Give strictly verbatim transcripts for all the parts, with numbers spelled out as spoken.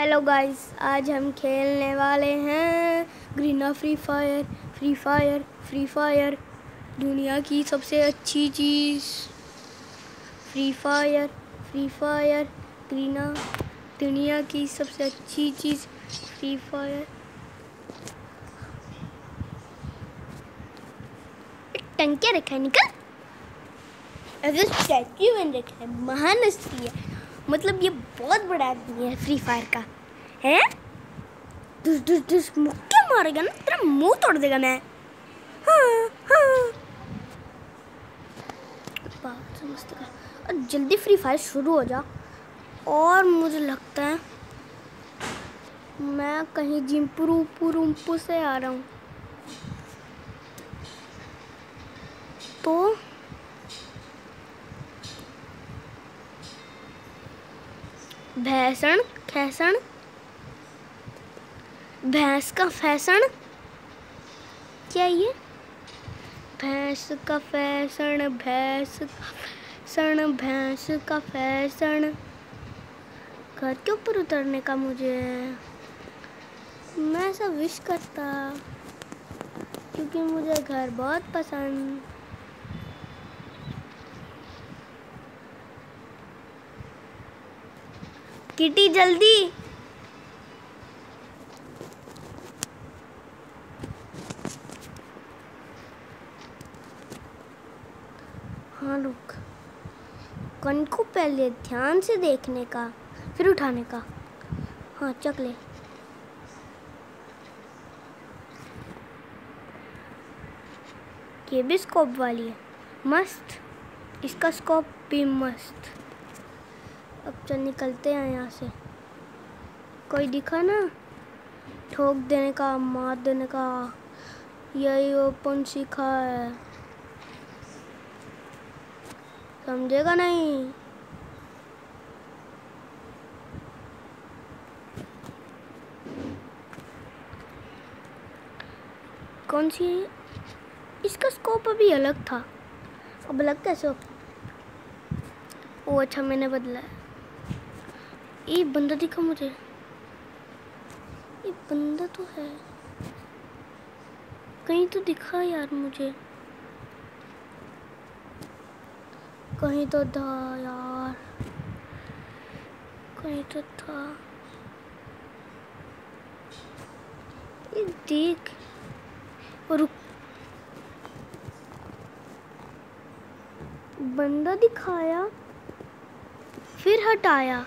Hello guys, आज हम खेलने वाले हैं Garena free fire free fire free fire दुनिया की सबसे अच्छी चीज़ free fire free fire Garena दुनिया की सबसे अच्छी चीज़ फ्री फायर। टंके रखा है, निकल। ऐसे स्टैच्यू बन रखा है, महान हस्ती है, मतलब ये बहुत बड़ा आदमी है फ्री फायर का है। दुस दुस दुस मुक्के मारेगा ना, तेरा मुंह तोड़ देगा मैं। हाँ हाँ बात समझते का। और जल्दी फ्री फायर शुरू हो जा। और मुझे लगता है मैं कहीं जिम्पुरू पुरुम्पू से आ रहा हूँ, तो भैंसण खैसण भैंस का फैशन क्या ये? भैंस का फैशन भैंस का फैशन भैंस का फैशन। घर के ऊपर उतरने का मुझे मैं ऐसा विश करता, क्योंकि मुझे घर बहुत पसंद। किटी जल्दी। हाँ रुक, कन को पहले ध्यान से देखने का, फिर उठाने का। हाँ चक ले। ये भी स्कोप वाली है, मस्त। इसका स्कोप भी मस्त। अब चल निकलते हैं यहाँ से। कोई दिखा ना, ठोक देने का, मार देने का, यही ओपन सीखा है, समझेगा नहीं। कौन सी? इसका स्कोप अभी अलग था, अब अलग कैसे हो? ओ अच्छा, मैंने बदला है। ये बंदा दिखा मुझे, ये बंदा तो है कहीं, तो दिखा यार मुझे, कहीं तो था यार, कहीं तो था। ये देख, रुक, बंदा दिखाया फिर हटाया।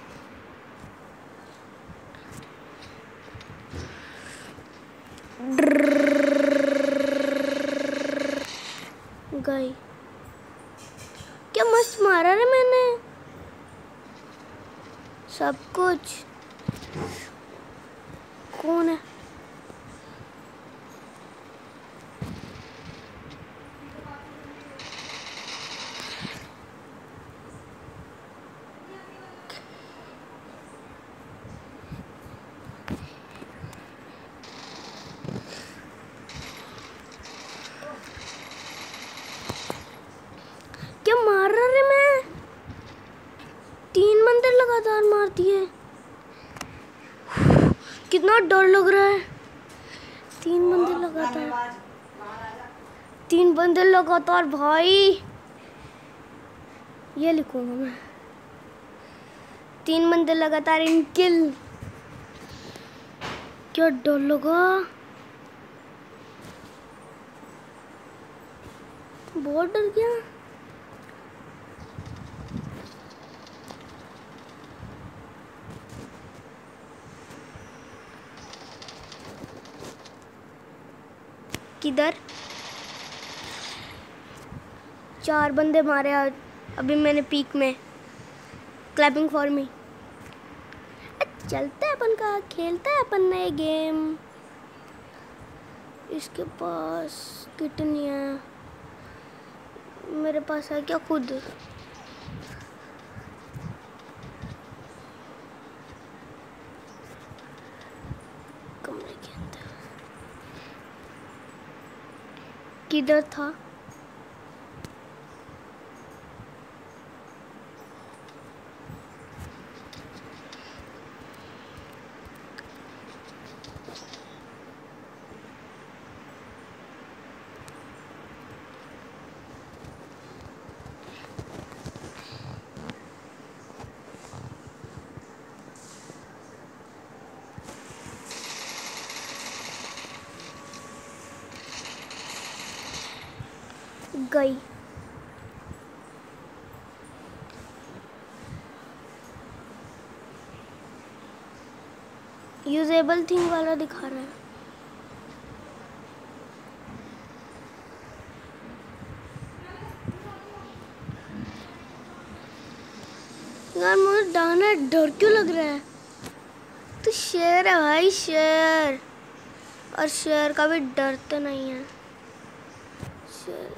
गई क्या मस्त मारा रे मैंने सब कुछ। कौन है? क्या मार रहा रे मैं? तीन बंदे लगातार मार दिए, कितना डर लग रहा है। तीन बंदे लगातार, तीन बंदे लगातार भाई, ये लिखूंगा मैं, तीन बंदे लगातार इन किल। क्या डर लगा, बहुत डर गया। किधर? चार बंदे मारे आज अभी मैंने पीक में। Clapping for me. चलते हैं अपन का, खेलते हैं अपन नए गेम। इसके पास कितनी है, मेरे पास है क्या खुद? कमरे के अंदर किधर था? गई। यूजेबल थिंग वाला दिखा रहा है। यार मुझे दाना डर क्यों लग रहा है? तो शेर है भाई, शेर, और शेर का भी डर तो नहीं है। शेर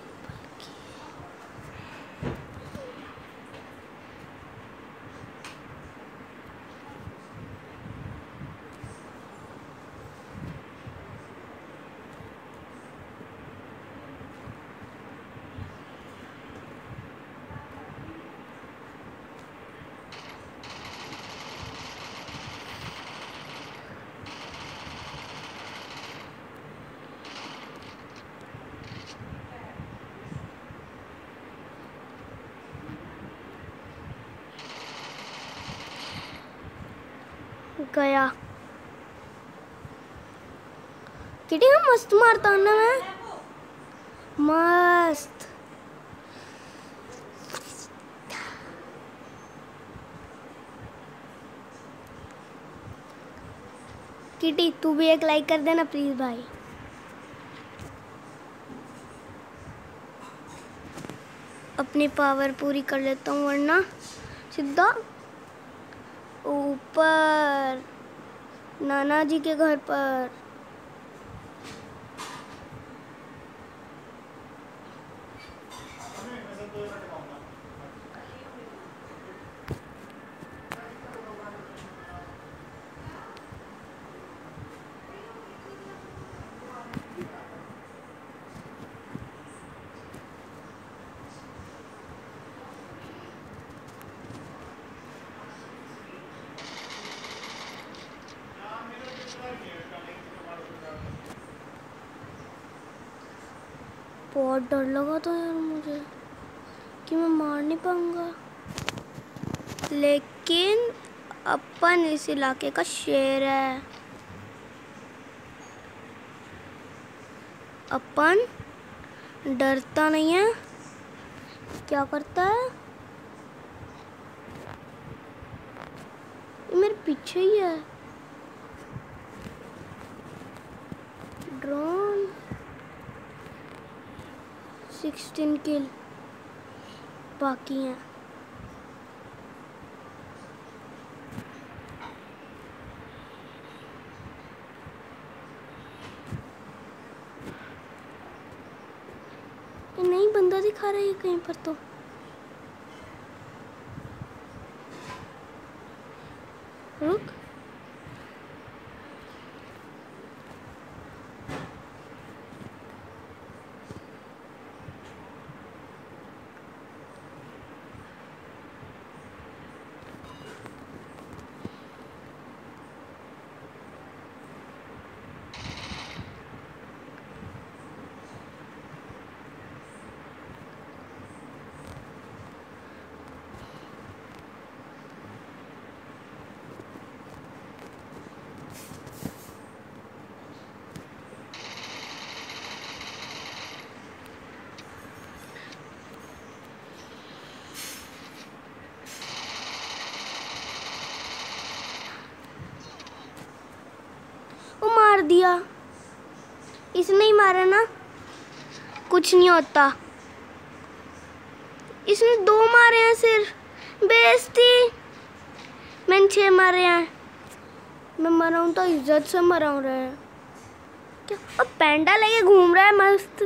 गया। किटी हम मस्त मारता हूँ ना मैं, मस्त। किटी तू भी एक लाइक कर देना प्लीज भाई। अपनी पावर पूरी कर लेता हूँ वरना सीधा ऊपर नाना जी के घर पर। बहुत डर लगा था यार मुझे कि मैं मार नहीं पाऊंगा, लेकिन अपन इस इलाके का शेर है। अपन डरता नहीं है। क्या करता है ये? मेरे पीछे ही है। ड्रोन सिक्सटीन किल बाकी हैं। ये नहीं बंदा दिखा रहा है कहीं पर तो। रुक, मार दिया। इसने ही मारा ना, कुछ नहीं होता। इसने दो मारे हैं सिर्फ, बेइज्जती। मैंने छह मारे हैं। मैं मरा हूँ तो इज्जत से मरा हूँ रहा है क्या। अब पैंडा लेके घूम रहा है मस्त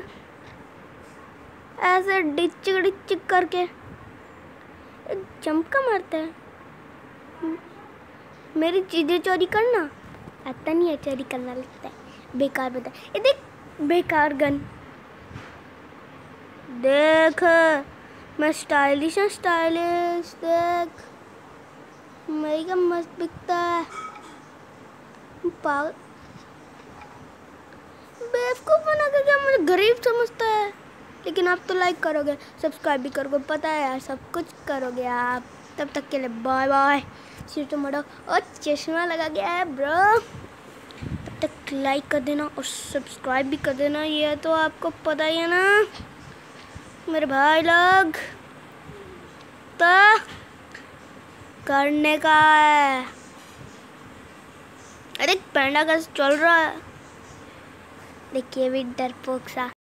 ऐसे डिचिक डिचिक करके। जंप का मारता है। मेरी चीजें चोरी करना आता नहीं है, चोरी करना लगता है बेकार। बता ये देख, बेकार गन देख। मैं स्टाइलिश हूँ, स्टाइलिश देख। मेरी का मस्त बिकता है। पागल बेवकूफ बना के क्या मुझे गरीब समझता है। लेकिन आप तो लाइक करोगे, सब्सक्राइब भी करोगे, पता है यार, सब कुछ करोगे आप। तब तक के लिए बाय बाय। सिर तो मरो और चश्मा लगा गया है ब्रो। तब तक लाइक कर देना और सब्सक्राइब भी कर देना, ये तो आपको पता ही है ना। मेरे भाई लोग तो करने का है। अरे पैंडा कैसे चल रहा है, देखिए भी डरपोक सा।